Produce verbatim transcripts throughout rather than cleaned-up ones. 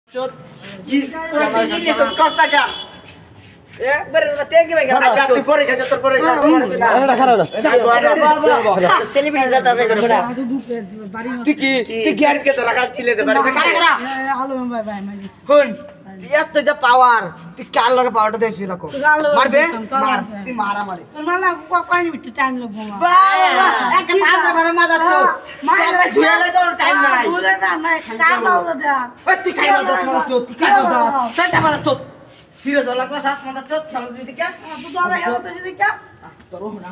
চোদ কি পুরো দিন নিয়ে সব কষ্ট কা একবার টেকে ভাই আচ্ছা তুই করে খা তোর করে খা এটা খারাপ না সেলিব্রিটি যাতা আছে ঘোড়া তুই কি তুই গ্যার কে তো রাখা ছিলে দে বাড়ি কারে কারা আলো ভাই ভাই মাই কোন এত যে পাওয়ার তুই কার লগে পাওয়ারটা দেছিস রাখো মারবে মার তুই মারা মারে তোর মালা কয়নি বিট্টু টাইম লাগবো মা বাবা একটা থামরা মারা মাদাচ্ছ মারা ধুয়ালে তো টাইম নাই বুঝলে না না কাম দাও দা ওই তুই খাইবা দশ মাদাচ্ছ তুই খাইবা দশ ছয়টা মাদাচ্ছ ফিরে দলা ক্লাস সাত মাদাচ্ছ খেলা দিতে কে তুই দলা হেলতে যদি কা তোর না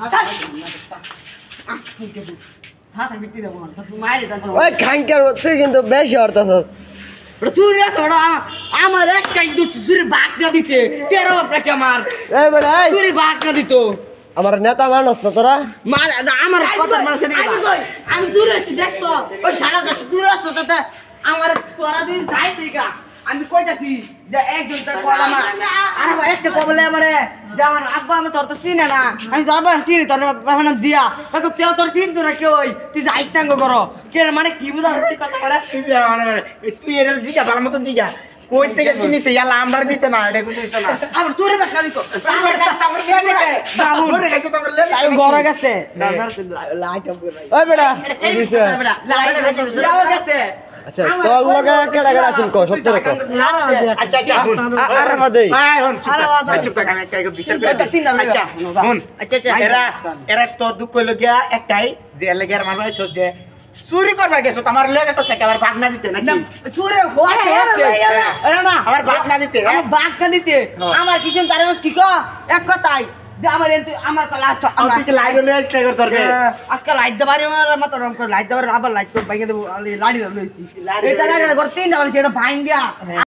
আহ ঠিক আছে হাসা বিটি দেবো না তুই মাইরে দাও ওই খাঙ্কার তুই কিন্তু বেশি হরতাছস বড় চুরি আছে বড় আমার এক কাই তো চুরি ভাগ না দিতে তেরো টাকা আমার এই বেটা এই চুরি ভাগ না দিত আমার নেতা মানুষ না তোরা মার আমার কথা মানুষ আমি কই আমি দূরে আছি দেখছো ওই শালা গাছ দূরে আছে তাতে আমার তোরা দিন যাই তুইকা আমি কইতাছি যে একজন তার কল আমার আর ভাই একটা কবলে আমারে যে আমার আব্বা আমি তোর তো চিনে না আমি তোর আব্বা চিনি তোর বাবা নাম দিয়া তাকে তেও তোর চিনতো না কেউ তুই যাইস না করো কে মানে কি বুঝা হচ্ছে কথা করে তুই এর জিগা ভালো মতন জিগা কই থেকে কিনিছে ইয়ালা আমরা দিতে না এটা কিন্তু দিতে না আবার তোরে বাসা দিত আমার কাছে আমরা লে লে বাবু ওরে কাছে আমরা লে আমি বড় গেছে লাইট অফ করে ওই বেটা লাইট যাও গেছে আচ্ছা তোর লগে কেডা কেডা আছেন কো সত্য রে কো আচ্ছা আচ্ছা শুন আরে বাদে আয় হন চুপ থাক চুপ থাক আমি একটা বিচার করে আচ্ছা শুন আচ্ছা আচ্ছা এরা এরা তোর দুঃখ হইলো গিয়া একটাই যে লাগে আর মানুষ সহ্য চুরি করবা গেছো আমার লে গেছো নাকি আবার ভাগ না দিতে নাকি চুরে হচ্ছে আরে না আবার ভাগ না দিতে আমার বাঘ না দিতে আমার কিছু তার কি ক এক কথাই যে আমার এত আমার ক্লাস তুই কি লাইট লয়ে আসতে কর তোর আজকে লাইট দেবারে আমার মত রং করে লাইট দেবারে আবার লাইট তো বাইকে দেব লাড়ি লইছি এটা লাগে ঘর তিনটা বলছি এটা ভাঙ দিয়া